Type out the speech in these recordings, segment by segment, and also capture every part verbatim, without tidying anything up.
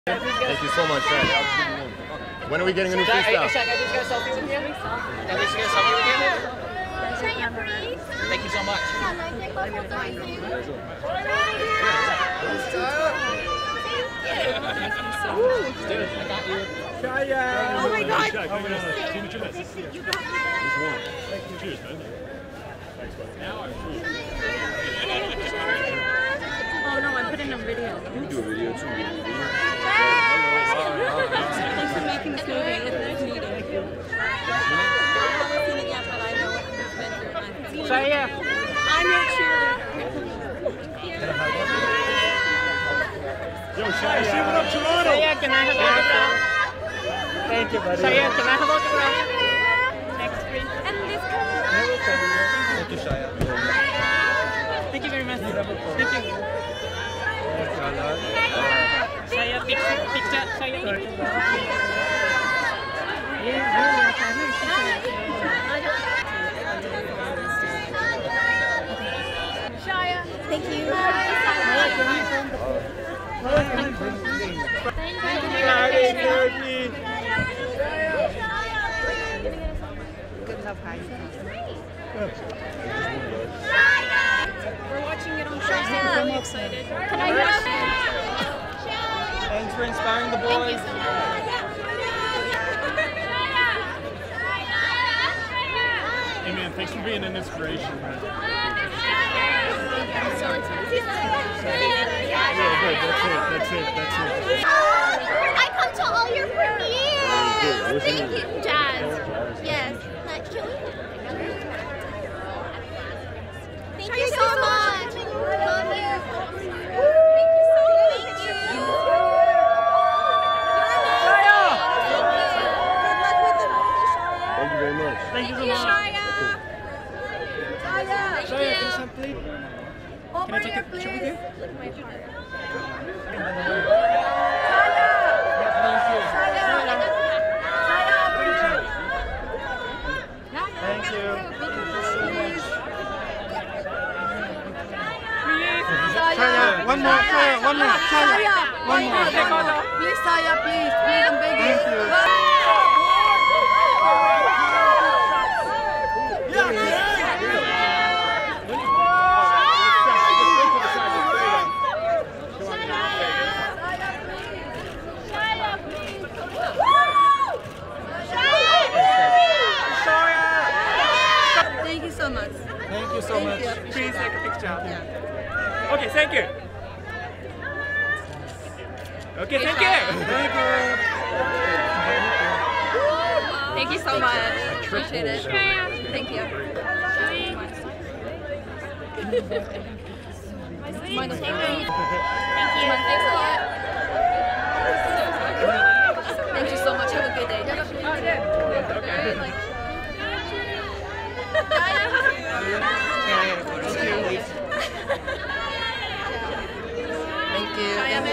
Thank you so much, Shaq. When are we getting a new freestyle? Shaq, I just got a selfie with you. Can I just get a selfie with you? Thank you so much. Shia! Oh my God! Cheers, man. Thanks, buddy. Oh no, I'm putting a video. You do a video too. Thanks for making this movie. It's nice meeting you. I haven't seen it yet, but I know what you've been through. Shia! I'm your cheerleader. Yo, Shia, see what up, Toronto? Shia, can I have autograph? Thank you, buddy. Shia, can I have autograph? Next, please. And this comes. Thank you, Shia. Thank you very much. Thank you. Shia, picture, picture, Shia. Shia, thank you. We're watching it on ShIA. I'm really excited. Can I rush? Thanks for inspiring the boys. Thank you so much. Hey, man, thanks for being an inspiration, man. I'm so excited. Yeah, good. That's it. That's it. That's it. I come to all your premieres. Thank you, Jazz. Yes. Thank you. Thank you so much. Love you. Thank you so much. Thank you. Thank you very much. Thank you so Thank you, much. ShIA. ShIA. Shia, can I please? Over Can I take here, a picture please. with you? Look, my heart. Thank you. ShIA, one more, ShIA, one more, ShIA, one more, Take one more. photo. Please, ShIA, please, please, I'm begging. Thank you. Thank you so much. Thank you so Thank much. you. Please take a picture. Okay, thank you. Okay, thank you. Thank you. Thank you so much. Appreciate it. Thank you. Thank you. Thanks a lot. Thank you so much. Have a good day. Thank you.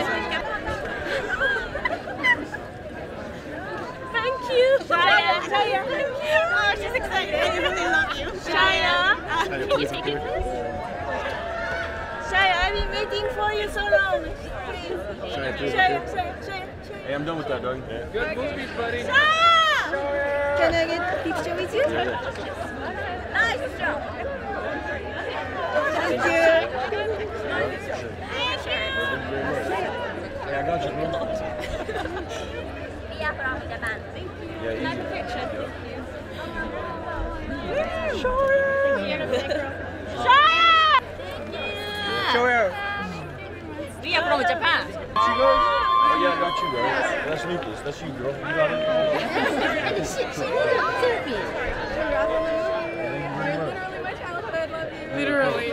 Thank you. ShIA. ShIA. Thank you. Oh, she's excited. I really love you. ShIA. Can you take it, please? ShIA, I've been waiting for you so long. Please. Shia, please. ShIA, ShIA, ShIA. Hey, I'm done with that, dog. Good movies, buddy. ShIA! Can I get a picture with you? Nice job. Thank you. Thank you. Hey, I got you, bro. Mia from Japan. Thank you. Yeah, Can I have a easy. picture? Thank you. ShIA! Shia. Mia from Japan. Oh, yeah, I got you, bro. That's Lucas. That's you, girl. You got it? She, she really loves it. Literally my childhood. I love you. Literally.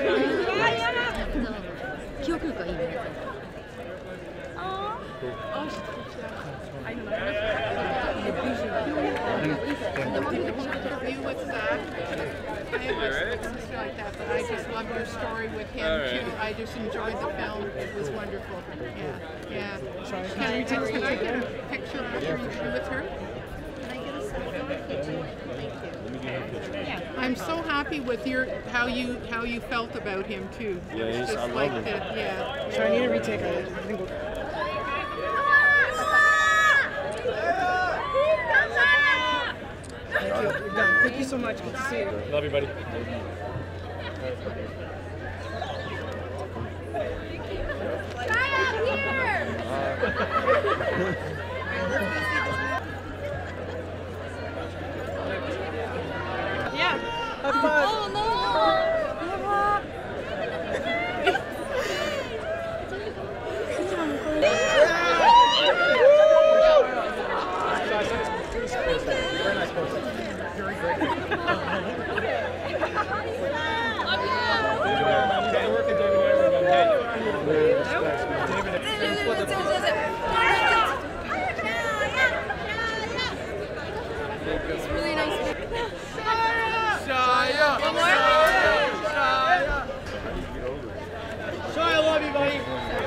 interview with Zach. I have a sister like that, but I just love your story with him right. too. I just enjoyed the film. It was wonderful. Yeah, yeah. Can we just can I get a picture after you with her? Can I get a selfie? Thank you. I'm so happy with your how you how you felt about him too. Yeah, It's he's- just I love like him. the, yeah. So I need to retake it. I think we'll... much. Good to see you. Love you, buddy. Yeah. Have fun. Oh no! It's really nice. Shia! One more? Shia, I love you, buddy.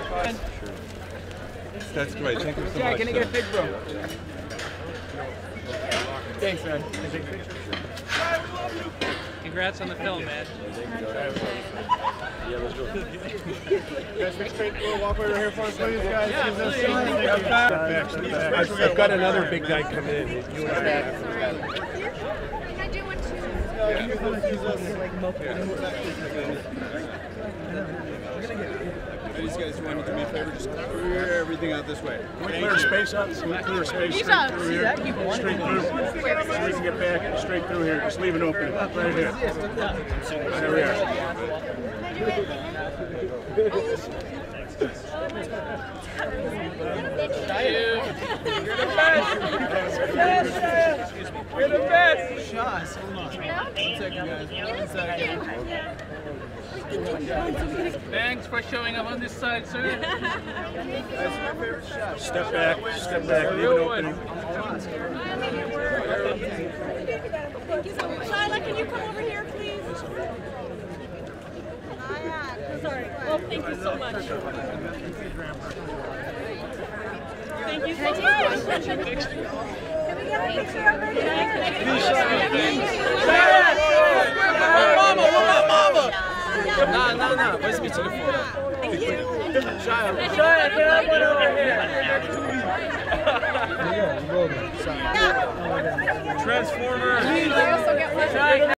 That's great. Thank you so Jack, much. can I get a picture, bro? Thanks, man. Congrats on the film, man. Yeah, let's go. Guys, make straight we'll walk over here for us, please, guys. Yeah, Give us please. some- thank you. Back, back. I've, I've got another big guy coming in. You and I. Can I do one too? These guys want to do me a favor, just clear everything out this way. Clear space out, so we clear space straight through here, straight through, so we can get back straight through here. Just leave it open, right here. There we are. You're the best. Shots, hold on. One second, guys. One second. Thanks for showing up on this side, sir. Step back, step back, leave it open. Shyla, can you come over here, please? Sorry. Well, thank you so much. Thank you so much. Can we get a picture already? Mama, what about mama? Nah, nah, nah. Where's me to the phone? Thank you. Shia, Shia, can I put over here? Transformer. I also get one.